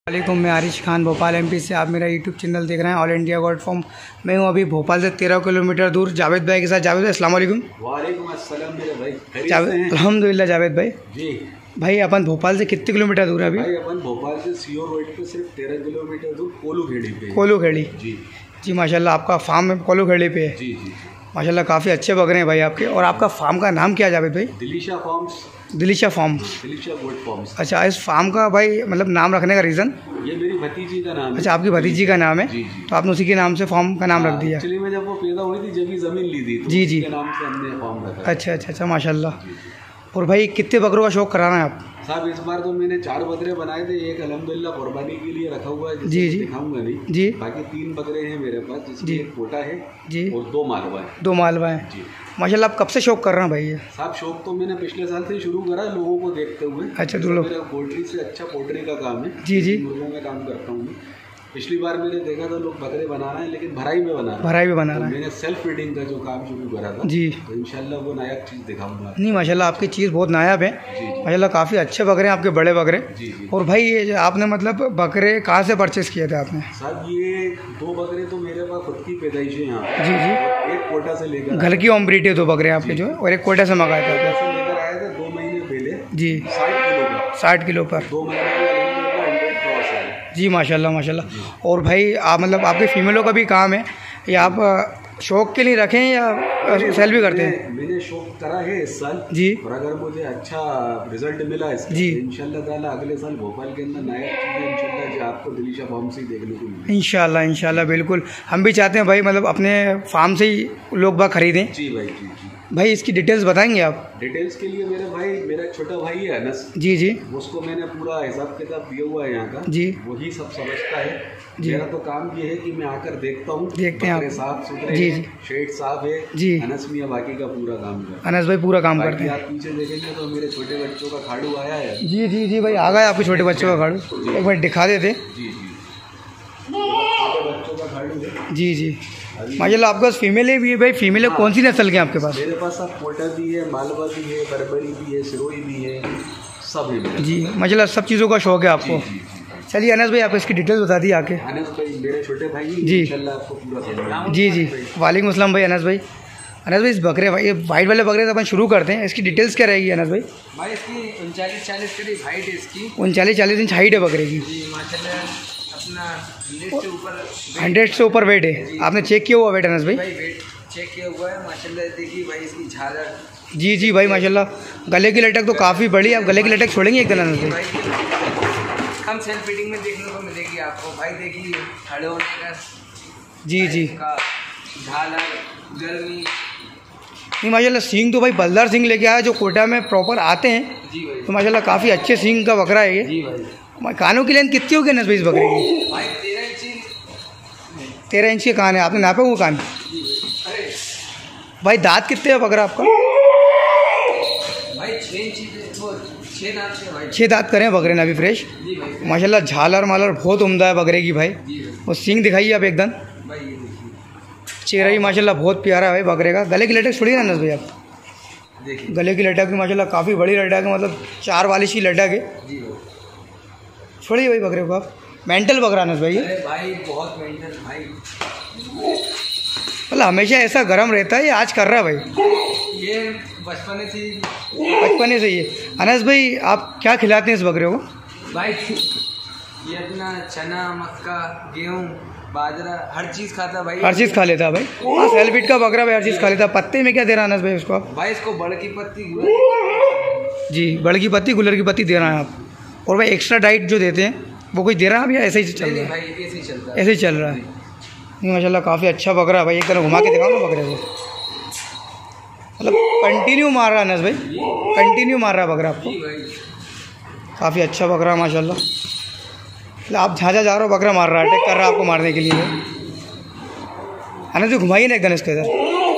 वालेकुम, मैं आरिश खान भोपाल एमपी से। आप मेरा यूट्यूब चैनल देख रहे हैं ऑल इंडिया गोट फॉर्म। मैं हूं अभी भोपाल से 13 किलोमीटर दूर जावेद भाई के साथ। जावेद भाई अस्सलाम वालेकुम। वालेकुम अस्सलाम मेरे भाई। जावेद अल्हम्दुलिल्लाह। जावेद भाई जी भाई अपन भोपाल से कितने किलोमीटर दूर है अभी? भाई अपन भोपाल से सीओ रोड पे सिर्फ 13 किलोमीटर दूर कोलू खेड़ी पे। कोलू खेड़ी जी जी माशाल्लाह, आपका फार्म है कोलू खेड़ी पे है। जी जी माशाल्लाह काफ़ी अच्छे बकरे हैं भाई आपके। और आपका फार्म का नाम क्या है जावेद भाई? Dilisha farms. Dilisha farm. Dilisha goat farms. अच्छा, इस फार्म का भाई मतलब नाम रखने का रीज़न? ये मेरी भतीजी का नाम है। अच्छा, आपकी भतीजी का नाम है। जी जी। तो आपने उसी के नाम से फार्म का नाम रख दिया? एक्चुअली में जब वो पैदा हुई थी जब ही ज़मीन ली थी तो जी जी उसके नाम से हमने फार्म रखा। अच्छा अच्छा अच्छा माशाल्लाह। और भाई कितने बकरों का शौक़ कराना है आप? साहब इस बार तो मैंने 4 बकरे बनाए थे। एक अल्हम्दुलिल्लाह कुर्बानी के लिए रखा हुआ है जिसे जी जी दिखाऊंगा नहीं जी। बाकी 3 बकरे हैं मेरे पास जिसमें जी। एक पोटा है जी और 2 मालवा है। 2 मालवा हैं। जी माशाल्लाह, आप कब से शौक़ कर रहे हैं भाई ये? साहब शौक तो मैंने पिछले साल से ही शुरू करा लोगों को देखते हुए। अच्छा, तो लोग मेरा पोल्ट्री से अच्छा पोल्ट्री का काम है। जी जी। मुर्गों में काम करता हूँ मैं। पिछली बार मैंने देखा था लोग बकरे बना रहे हैं लेकिन भराई में बना रहे हैं। भराई में बना तो रहा है मैंने सेल्फ फीडिंग का जो काम शुरू करा था जी। तो इंशाल्लाह वो नायाब चीज़ दिखाऊंगा। नहीं माशाल्लाह, आपकी चीज़ बहुत नायाब है। जी जी माशाल्लाह काफ़ी अच्छे बकरे हैं आपके, बड़े बकरे। जी जी। और भाई ये जो आपने मतलब बकरे कहाँ से परचेज़ किए थे आपने? साहब ये 2 बकरे तो मेरे पास खुद की पैदाइश है यहाँ पे। जी जी। एक कोटा से लेकर घर की होम ब्रीड है 2 बकरे आपके जो है, और एक कोटा से मंगाए थे कोटा से लेकर आए थे 2 महीने पहले जी। 60 किलो का। 60 किलो पर 2 महीने में अल्हम्दुलिल्लाह 100 क्रॉस है जी माशाल्लाह माशाल्लाह। और भाई आप मतलब आपके फीमेलों का भी काम है या आप शौक़ के लिए रखें या सेल भी करते हैं? मैंने शौक करा है इस साल जी और अगर मुझे अच्छा रिजल्ट मिला इसका जी। तो इंशाल्लाह ताला अगले साल भोपाल के अंदर नायब चीज़ें इंशाल्लाह जो आपको दिलीशा फार्म से ही देखने को मिलेगी। इंशाल्लाह इंशाल्लाह बिल्कुल। हम भी चाहते हैं भाई मतलब अपने फार्म से ही लोग बाग खरीदें। जी भाई जी जी। भाई इसकी डिटेल्स बताएंगे आप? डिटेल्स के लिए मेरे भाई मेरा छोटा भाई है अनस। जी जी उसको मैंने पूरा हिसाब किताब दिया हुआ है यहाँ का। जी वही सब समझता है। जी। मेरा तो काम ये है कि मैं आकर देखता हूँ, देखते हैं आप। बकरे साफ सुथरे जी हैं, जी शेड साफ है जी। अनस मियाँ बाकी का पूरा काम करता है। अनस भाई पूरा काम करते बाकी हैं। आप पीछे देखेंगे तो मेरे छोटे बच्चों का खाड़ू आया है। जी जी जी भाई आ गए आपके छोटे बच्चों का खाड़ू, एक बार दिखा देते। जी जी छोटे बच्चों का खाड़ू है। जी जी माशाल्लाह, आपके पास फीमेल भी है भाई? फीमेल कौन सी नस्ल के हैं आपके पास? मेरे पास सब पोटा भी है, मालवा भी है, बरबरी भी है, सिरोही भी है, सब है मेरे जी माशाल्लाह, सब चीज़ों का शौक़ है आपको। जी जी। चलिए अनस भाई आप इसकी डिटेल्स बता दी आके। अनस भाई मेरे छोटे भाई हैं, जी। इंशाल्लाह आपको पूरा समझाएंगे। जी जी वालेकुम अस्सलाम भाई अनस भाई। अनस भाई इस बकरे भाई ये वाइट वाले बकरे से अपन शुरू करते हैं, इसकी डिटेल्स क्या रहेगी अनस भाई? भाई इसकी 39-40 करीब हाइट है इसकी। 39-40 इंच हाइट है बकरे की। जी माशाल्लाह अपना 100 से ऊपर वेट है। आपने चेक किया हुआ वेट अनस भाई? भाई वेट चेक किया हुआ है माशाल्लाह। देखिए भाई इसकी झालर। जी जी भाई माशाल्लाह, गले की लटक तो काफ़ी बड़ी है। आप गले की लटक छोड़ेंगे एक दिन अनस भाई? हम सेल्फ फीडिंग में देखने को मिलेगी आपको। भाई देखिए खड़े होने का जी जी का झालर गर्मी। नहीं माशाल्लाह, सींग तो भाई बलदार सींग लेके आया जो कोटा में प्रॉपर आते हैं। जी भाई। तो माशाल्लाह काफ़ी अच्छे सींग का बकरा है ये। जी भाई। कानों की लेंथ कितनी होगी अनस भाई इस बकरे की? भाई 13 इंची। 13 इंच के कान है। आपने नापे हुए कान? जी भाई। अरे भाई दांत कितने है बकरा आपका? भाई 6 इंची वो 6 दांत से भाई। 6 दांत करें बकरे ने अभी फ्रेश। जी भाई। माशाल्लाह झालर मालर बहुत उम्दा है बकरे की भाई। जी भाई। और सींग दिखाइए आप एकदम। भाई ये देखिए। चेहरा भी माशाल्लाह बहुत प्यारा है भाई बकरे का। गले की लटक छोड़िए ना अनस भाई आप। देखिए। गले की लटक भी माशाल्लाह काफ़ी बड़ी लटक है, मतलब 4 वाली सी लटक है। जी भाई। छोड़िए भाई बकरे को आप। मेंटल बकरा अनस भाई है। अरे भाई बहुत मेंटल भाई। मतलब हमेशा ऐसा गर्म रहता है, ये आज कर रहा है भाई? ये बचपन से बचपन से ही है। अनस भाई आप क्या खिलाते हैं इस बकरे को? भाई ये अपना चना मक्का गेहूँ बाजरा हर चीज़ खाता भाई। हर चीज़ खा लेता है भाई। हाँ सेल्फिट का बकरा भाई हर चीज़ खा लेता है। पत्ते में क्या दे रहा है अनस भाई उसको आप? भाई इसको बड़ की पत्ती जी बड़ की पत्ती गुलर की पत्ती दे रहे हैं आप। और भाई एक्स्ट्रा डाइट जो देते हैं वो कुछ दे रहा है आप या ऐसे ही चल रहा है? भाई ऐसे ही चलता है। ऐसे ही चल रहा है। नहीं माशाल्लाह काफ़ी अच्छा बकरा है भाई। एक तरह घुमा के दिखाओ ना बकरे को। मतलब कंटिन्यू मार रहा है अनस भाई, कंटिन्यू मार रहा है बकरा आपको। जी भाई। काफ़ी अच्छा बकरा है माशाल्लाह। मतलब आप झाँझा जा रहे हो बकरा मार रहा है, अटैक कर रहा है आपको मारने के लिए। अनस भाई घुमाइए ना एक गणेश के इधर।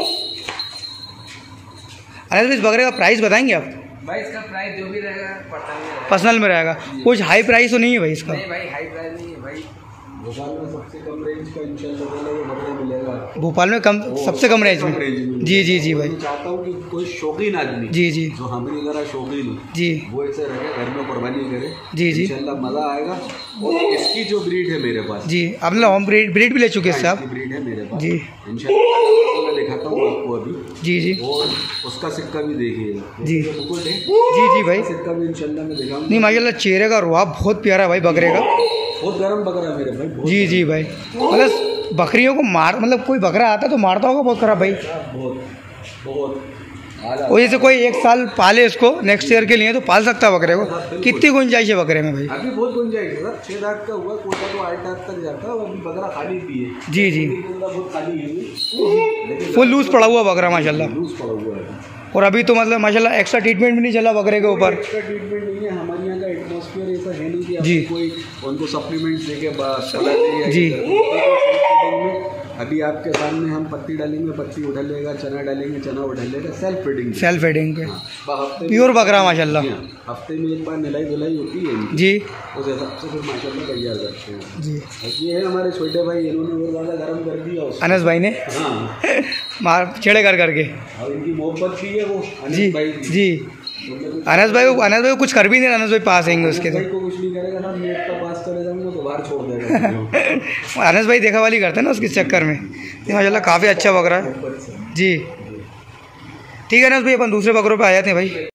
अनस भाई इस बकरे का प्राइस बताएंगे आप? भाई इसका प्राइस जो भी रहेगा पर्सनल में रहेगा। कुछ हाई प्राइस तो नहीं है भाई इसका? नहीं भाई हाई प्राइस नहीं है भाई। भोपाल में सबसे कम रेंज का इंशाल्लाह ये बकरा मिलेगा। भोपाल में कम सबसे कम रेंज में? जी जी जी भाई। मैं चाहता हूँ कि कोई शौकीन आदमी जी जी जो हमारी तरह शौकीन हो जी वो ऐसे रहे, घर में कुर्बानी करे। जी जी इंशाल्लाह मज़ा आएगा। और इसकी जो ब्रीड है मेरे पास जी, आपने होम ब्रीड भी ले चुके हैं इसकी साहब? ब्रीड है मेरे पास जी इंशाल्लाह। मैं दिखाता हूँ आपको अभी। जी जी और उसका सिक्का भी देखिएगा। जी जो मुकुट है जी जी भाई। सिक्का भी इंशाल्लाह मैं दिखाऊंगा। नहीं माशाल्लाह चेहरे का रुआब बहुत प्यारा है भाई बकरे का। बहुत गर्म बकरा है मेरे भाई, बहुत जी जी भाई। मतलब बकरियों को मार, मतलब कोई बकरा आता तो मारता होगा बहुत खराब भाई। बहुत बहुत और जैसे कोई एक साल पाले इसको नेक्स्ट ईयर के लिए तो पाल सकता है बकरे को? कितनी गुंजाइश है बकरे में भाई? अभी बहुत गुंजाइश है सर। 6 दांत का हुआ, कोटा तो 8 दांत तक जाता है। अभी बकरा खाली भी है। जी जी, बहुत खाली है, फुल लूज पड़ा हुआ बकरा माशाल्लाह। लूज पड़ा हुआ है। और अभी तो मतलब माशाल्लाह एक्स्ट्रा ट्रीटमेंट भी नहीं चला बकरे के ऊपर? एक्स्ट्रा ट्रीटमेंट नहीं है। हमारे यहाँ का एटमॉस्फेयर ऐसा है नहीं कि जी। आपको कोई उनको सप्लीमेंट्स देके खिलाते जी। अभी आपके सामने हम पत्ती डालेंगे, पत्ती उठा लेगा, चना डालेंगे, चना उठा लेगा। सेल्फ फीडिंग, सेल्फ फीडिंग पे हफ्ते प्योर बकरा माशाल्लाह। हफ्ते में एक बार नलाई धुलाई होती है इनकी। जी उस हिसाब से फिर माशाल्लाह तैयार करते हैं। जी। ये है हमारे छोटे भाई, इन्होंने और ज़्यादा गर्म कर दिया उसको। अनस भाई ने हाँ मार छेड़े कर करके। और इनकी मोहब्बत भी है वो जी अनस भाई की। जी। अनस भाई को कुछ कर भी नहीं, अनस भाई पास आएंगे उसके तो। भाई को कुछ नहीं करेगा ना, नेट का पास चले जाऊंगा तो बाहर छोड़ देगा। अनस भाई देखा वाली करते हैं ना उसके चक्कर में। ये माशाल्लाह काफ़ी अच्छा बकरा है जी। ठीक है अनस भाई, अपन दूसरे बकरों पे आ जाते हैं भाई।